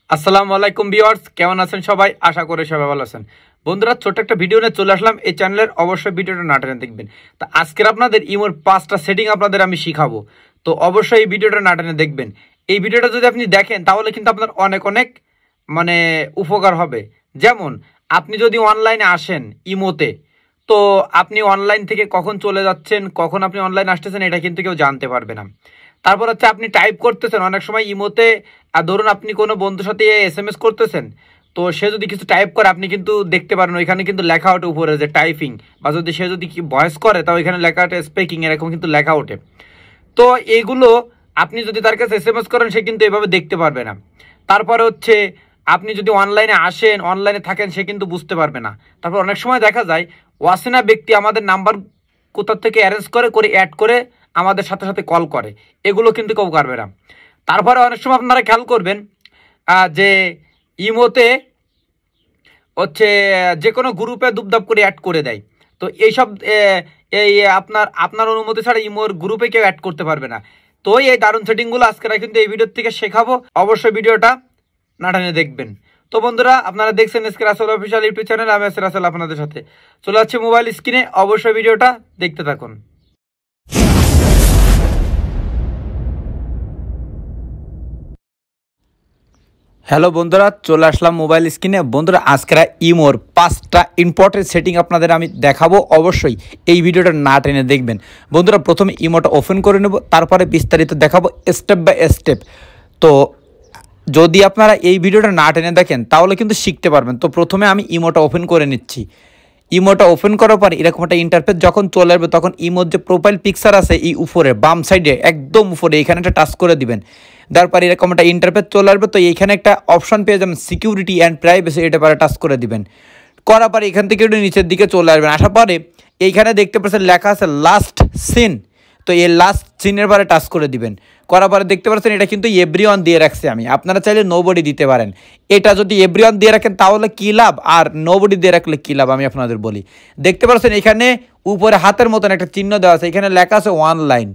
আসসালামু আলাইকুম ভিউয়ার্স, কেমন আছেন সবাই? আশা করি সবাই ভালো আছেন। বন্ধুরা, ছোট্ট একটা ভিডিও নিয়ে চলে আসলাম এই চ্যানেলের। অবশ্যই ভিডিওটা না টেনে দেখবেন। তো আজকের আপনাদের ইমোর 5টা সেটিং আপনাদের আমি শিখাবো, তো অবশ্যই এই ভিডিওটা না টেনে দেখবেন। এই ভিডিওটা যদি আপনি দেখেন তাহলে কিন্তু আপনার অনেক অনেক মানে উপকার হবে। যেমন আপনি যদি অনলাইনে আসেন ইমোতে, তো আপনি অনলাইন থেকে কখন চলে যাচ্ছেন, কখন আপনি অনলাইন আসতেছেন এটা কিন্তু কেউ জানতে পারবে না। তারপর হচ্ছে আপনি টাইপ করতেছেন অনেক সময় ইমোতে, আর ধরুন আপনি কোনো বন্ধুর সাথে SMS করতেছেন, তো সে যদি কিছু টাইপ করে আপনি কিন্তু দেখতে পারেন ওইখানে কিন্তু লেখা ওঠে উপরে যে টাইপিং, বা যদি সে যদি কি ভয়েস করে তাও এখানে লেখা ওঠে স্পিকিং, এরকম কিন্তু লেখা ওঠে। তো এইগুলো আপনি যদি তার কাছে SMS করেন সে কিন্তু এভাবে দেখতে পারবে না। তারপরে হচ্ছে আপনি যদি অনলাইনে আসেন, অনলাইনে থাকেন, সে কিন্তু বুঝতে পারবে না। তারপর অনেক সময় দেখা যায় অচেনা ব্যক্তি আমাদের নাম্বার কোথা থেকে অ্যারেঞ্জ করে করে অ্যাড করে আমাদের সাথে সাথে কল করে, এগুলো কিন্তু কেউ পারবে না। তারপরে অনেক সময় আপনারা খেয়াল করবেন যে ইমোতে হচ্ছে যে কোনো গ্রুপে দুপদাপ করে অ্যাড করে দেয়। তো এইসব এই আপনার আপনার অনুমতি ছাড়া ইমোর গ্রুপে কেউ অ্যাড করতে পারবে না। তো এই দারুণ সেটিংগুলো আজকে কিন্তু এই ভিডিওর থেকে শেখাবো, অবশ্যই ভিডিওটা না টেনে দেখবেন। তো বন্ধুরা, আপনারা দেখছেন SK Rasel official YouTube channel, আমি এসকে রাসেল আপনাদের সাথে চলে যাচ্ছে মোবাইল স্ক্রিনে। অবশ্যই ভিডিওটা দেখতে থাকুন। হ্যালো বন্ধুরা, চলে আসলাম মোবাইল স্ক্রিনে। বন্ধুরা, আজকের ইমোর 5টা ইম্পর্টেন্ট সেটিং আপনাদের আমি দেখাবো, অবশ্যই এই ভিডিওটা না টেনে দেখবেন। বন্ধুরা, প্রথমে ইমোটা ওপেন করে নেব, তারপরে বিস্তারিত দেখাবো স্টেপ বাই স্টেপ। তো যদি আপনারা এই ভিডিওটা না টেনে দেখেন তাহলে কিন্তু শিখতে পারবেন। তো প্রথমে আমি ইমোটা ওপেন করে নিচ্ছি। ইমোটা ওপেন করার পর এরকম একটা ইন্টারফেস যখন চলে আসবে, তখন ইমোর যে প্রোফাইল পিকচার আছে এই উপরে বাম সাইডে একদম উপরে এখানে একটা টাচ করে দিবেন। তারপর এরকম একটা ইন্টারফেস চলে আসবে, তো এইখানে একটা অপশন পেয়ে যাবেন সিকিউরিটি অ্যান্ড প্রাইভেসি, এটা পরে টাচ করে দিবেন। করার পরে এখান থেকে একটু নিচের দিকে চলে আসবেন। আসার পরে এইখানে দেখতে পাচ্ছেন লেখা আছে লাস্ট সিন, তো এই লাস্ট সিনের পরে টাচ করে দিবেন। করার পরে দেখতে পাচ্ছেন এটা কিন্তু এভরিওয়ান দিয়ে রাখছি আমি, আপনারা চাইলে নোবডি দিতে পারেন। এটা যদি এভরিওয়ান দিয়ে রাখেন তাহলে কী লাভ, আর নোবডি দিয়ে রাখলে কী লাভ আমি আপনাদের বলি। দেখতে পাচ্ছেন এখানে উপরে হাতের মতন একটা চিহ্ন দেওয়া আছে, এখানে লেখা আছে অনলাইন।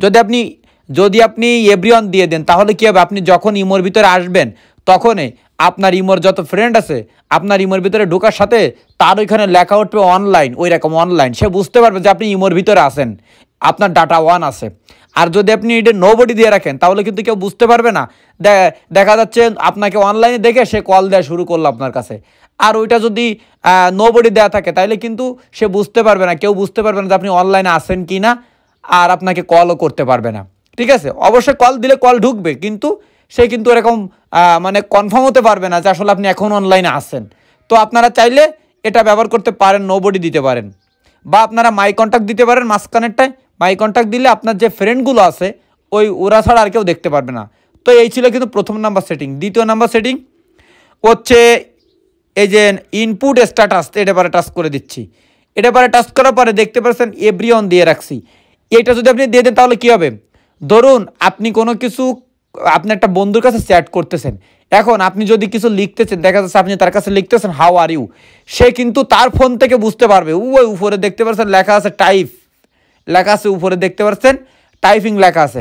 যদি আপনি এভরিওয়ান দিয়ে দেন তাহলে কী হবে, আপনি যখন ইমোর ভিতরে আসবেন তখনই আপনার ইমোর যত ফ্রেন্ড আছে আপনার ইমোর ভিতরে ঢোকার সাথে তার ওইখানে লেখা উঠবে অনলাইন, ওই রকম অনলাইন। সে বুঝতে পারবে যে আপনি ইমোর ভিতরে আছেন, আপনার ডাটা ওয়ান আছে। আর যদি আপনি এটা নোবডি দিয়ে রাখেন তাহলে কিন্তু কেউ বুঝতে পারবে না। দেখা যাচ্ছে আপনাকে অনলাইনে দেখে সে কল দেওয়া শুরু করলো আপনার কাছে। আর ওইটা যদি নোবডি দেওয়া থাকে তাহলে কিন্তু সে বুঝতে পারবে না, কেউ বুঝতে পারবে না যে আপনি অনলাইনে আছেন কি না, আর আপনাকে কলও করতে পারবে না। ঠিক আছে, অবশ্যই কল দিলে কল ঢুকবে, কিন্তু সে কিন্তু এরকম মানে কনফার্ম হতে পারবে না যে আসলে আপনি এখন অনলাইনে আছেন। তো আপনারা চাইলে এটা ব্যবহার করতে পারেন, নোবডি দিতে পারেন, বা আপনারা মাই কন্ট্যাক্ট দিতে পারেন। মাঝখানেরটায় মাই কন্ট্যাক্ট দিলে আপনার যে ফ্রেন্ডগুলো আছে ওরা ছাড়া আর কেউ দেখতে পারবে না। তো এই ছিল কিন্তু প্রথম নাম্বার সেটিং। দ্বিতীয় নাম্বার সেটিং হচ্ছে এই যে ইনপুট স্ট্যাটাস, এটা পরে টাচ করে দিচ্ছি। এটা পরে টাচ করার পরে দেখতে পাচ্ছেন এভরিওয়ান দিয়ে রাখছি। এটা যদি আপনি দিয়ে দেন তাহলে কী হবে, ধরুন আপনি কোনো কিছু আপনি একটা বন্ধুর কাছে চ্যাট করতেছেন, এখন আপনি যদি কিছু লিখতেছেন, দেখা যাচ্ছে আপনি তার কাছে লিখতেছেন হাউ আর ইউ, সে কিন্তু তার ফোন থেকে বুঝতে পারবে। ওই উপরে দেখতে পাচ্ছেন লেখা আছে টাইপ, লেখা আছে উপরে দেখতে পাচ্ছেন টাইপিং লেখা আছে,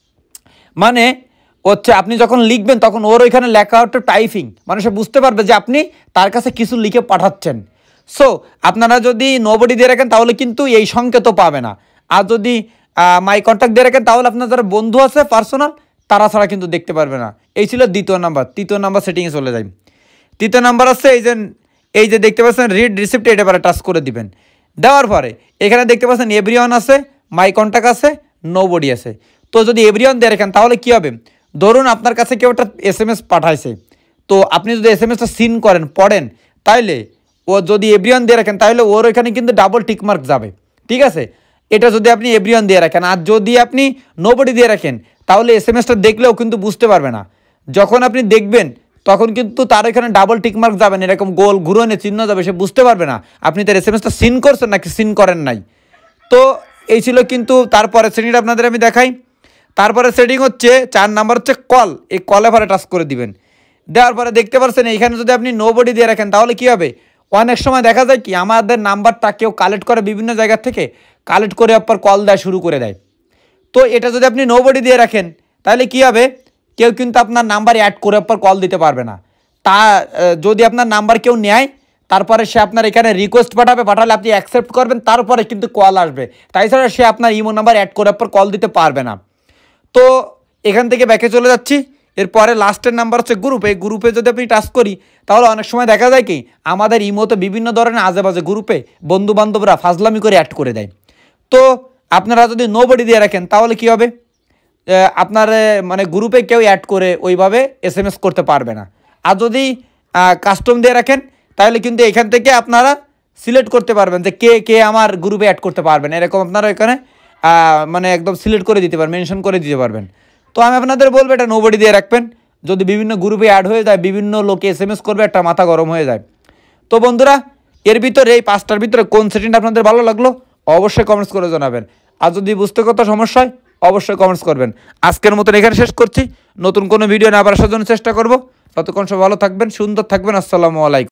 মানে হচ্ছে আপনি যখন লিখবেন তখন ওর ওইখানে লেখা হচ্ছে টাইপিং, মানে সে বুঝতে পারবে যে আপনি তার কাছে কিছু লিখে পাঠাচ্ছেন। সো আপনারা যদি নোবডি দিয়ে রাখেন তাহলে কিন্তু এই সংকেতও পাবে না। আর যদি মাই কন্ট্যাক্ট দিয়ে রাখেন তাহলে আপনার যারা বন্ধু আছে পার্সোনাল তারা ছাড়া কিন্তু দেখতে পারবে না। এই ছিল দ্বিতীয় নাম্বার। তৃতীয় নাম্বার সেটিংয়ে চলে যাই। তৃতীয় নাম্বার আছে এই যে দেখতে পাচ্ছেন রিড রিসিপ্ট, এটা পরে টাচ করে দিবেন। দেওয়ার পরে এখানে দেখতে পাচ্ছেন এভরিওয়ান আছে, মাই কন্ট্যাক্ট আছে, নোবডি আছে। তো যদি এভরিওয়ান দিয়ে রাখেন তাহলে কী হবে, ধরুন আপনার কাছে কেউ একটা SMS পাঠাইছে, তো আপনি যদি SMSটা সিন করেন পড়েন, তাইলে ও যদি এভরিওয়ান দিয়ে রাখেন তাহলে ওর ওইখানে কিন্তু ডাবল টিকমার্ক যাবে। ঠিক আছে, এটা যদি আপনি এভরিওয়ান দিয়ে রাখেন। আর যদি আপনি নোবডি দিয়ে রাখেন তাহলে SMSটা দেখলেও কিন্তু বুঝতে পারবে না। যখন আপনি দেখবেন তখন কিন্তু তার এখানে ডাবল টিকমার্ক যাবেন, এরকম গোল ঘুরনে চিহ্ন যাবে, সে বুঝতে পারবে না আপনি তার SMSটা সিন করছেন নাকি সিন করেন নাই। তো এই ছিল কিন্তু তারপরে সেটিংটা আপনাদের আমি দেখাই। তারপরে সেটিং হচ্ছে 4 নাম্বার হচ্ছে কল, এই কলে পরে টাচ করে দিবেন। দেওয়ার পরে দেখতে পাচ্ছেন এইখানে যদি আপনি নোবডি দিয়ে রাখেন তাহলে কী হবে, অনেক সময় দেখা যায় কি আমাদের নাম্বারটা কেউ কালেক্ট করে বিভিন্ন জায়গা থেকে, কালেক্ট করে পর কল দেওয়া শুরু করে দেয়। তো এটা যদি আপনি নোবডি দিয়ে রাখেন তাহলে কী হবে, কেউ কিন্তু আপনার নাম্বার অ্যাড করে পর কল দিতে পারবে না। তা যদি আপনার নাম্বার কেউ নেয় তারপরে সে আপনার এখানে রিকোয়েস্ট পাঠালে আপনি অ্যাকসেপ্ট করবেন, তারপরে কিন্তু কল আসবে। তাই ছাড়া সে আপনার ইমো নাম্বার অ্যাড করার পর কল দিতে পারবে না। তো এখান থেকে ব্যাকে চলে যাচ্ছি। এরপরে লাস্টের নাম্বার হচ্ছে গ্রুপ। এই গ্রুপে যদি আপনি টাচ করি তাহলে অনেক সময় দেখা যায় কি আমাদের ইমোতে বিভিন্ন ধরনের আজেবাজে গ্রুপে বন্ধুবান্ধবরা ফাজলামি করে অ্যাড করে দেয়। তো আপনারা যদি নোবডি দিয়ে রাখেন তাহলে কি হবে, আপনার মানে গ্রুপে কেউ অ্যাড করে ওইভাবে SMS করতে পারবে না। আর যদি কাস্টম দিয়ে রাখেন তাহলে কিন্তু এখান থেকে আপনারা সিলেক্ট করতে পারবেন যে কে কে আমার গ্রুপে অ্যাড করতে পারবেন, এরকম আপনারা এখানে মানে একদম সিলেক্ট করে দিতে পারবেন, মেনশন করে দিতে পারবেন। তো আমি আপনাদের বলবো এটা নোবডি দিয়ে রাখবেন। যদি বিভিন্ন গ্রুপে অ্যাড হয়ে যায়, বিভিন্ন লোকে SMS করবে, একটা মাথা গরম হয়ে যায়। তো বন্ধুরা, এর ভিতরে এই 5টার ভিতরে কোন সেটিংটা আপনাদের ভালো লাগলো অবশ্যই কমেন্টস করে জানাবেন। আর যদি বুঝতে কত সমস্যা হয় অবশ্যই কমেন্টস করবেন। আজকের মতন এখানে শেষ করছি। নতুন কোনো ভিডিও না আবার আসার জন্য চেষ্টা করব। ততক্ষণ সব ভালো থাকবেন, সুন্দর থাকবেন। আসসালামু আলাইকুম।